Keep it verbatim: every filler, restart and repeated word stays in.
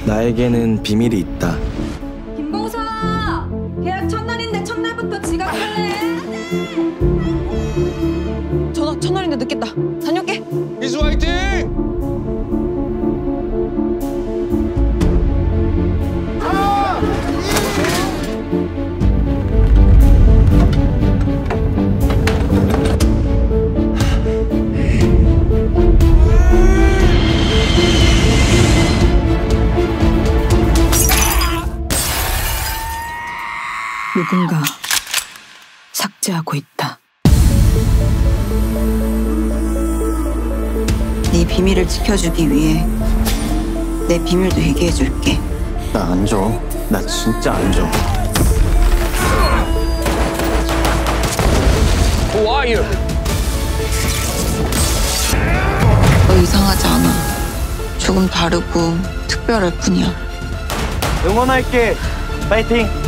나에게는 비밀이 있다. 김봉서! 계약 첫날인데 첫날부터 지각할래? 전화 첫날인데 늦겠다. 다녀올게. 이수 화이팅! 누군가 삭제하고 있다. 네 비밀을 지켜주기 위해 내 비밀도 얘기해줄게. 나 안 줘. 나 진짜 안 줘. Who are you? 너 이상하지 않아. 조금 다르고 특별할 뿐이야. 응원할게. 파이팅!